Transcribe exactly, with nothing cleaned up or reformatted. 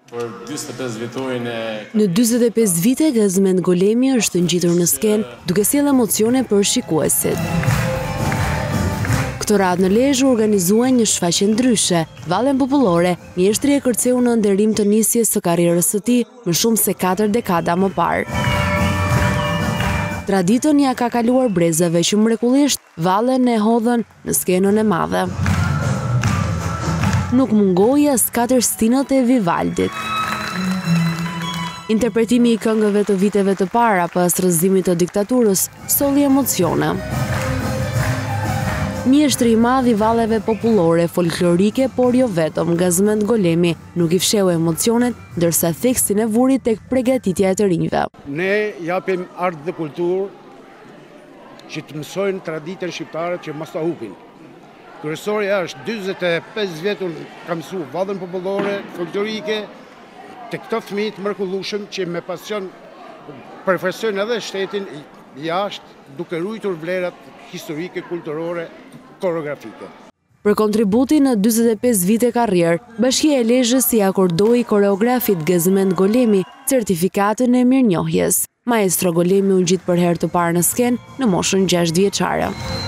Në dyzet e pesë vite, Gazmend Golemi është ngjitur në skenë duke sjellë emocione për shikuesit. Këtë radhë në Lezhë organizuan një shfaqje ndryshe. Vallen popullore, mjeshtri e kërceu në nderim të nisjes së karrierës së tij më shumë se katër dekada më parë. Traditën ja ka kaluar brezave që mrekullisht vallen e hodhën në skenën e madhe. Nuk mungoi as katër stinët e Vivaldit. Interpretimi i këngëve të viteve të para pas rrëzimit të diktaturës solli emocione. Mjeshtri i madh i valleve popullore folklorike, por jo vetëm, Gazmend Golemi nuk i fsheu emocionet, ndërsa theksin e vuri tek përgatitja e të rinjve. Ne japim art dhe kulturë që të mësojnë traditën shqiptare që mos ta hupin. Kryesorja është dyzet e pesë vjetur ka mësuar vallën popullore, folklorike, të këto fëmijë të mrekullueshëm që me pasion përfaqësojnë edhe shtetin jashtë duke ruajtur vlerat historike, kulturore, koreografike. Për kontributin në dyzet e pesë vite karrierë, Bashkia e Lezhës i akordoi koreografit Gazmend Golemi certifikatën e mirënjohjes. Maestro Golemi u ngjit për herë të parë në skenë në moshën gjashtë vjeçare.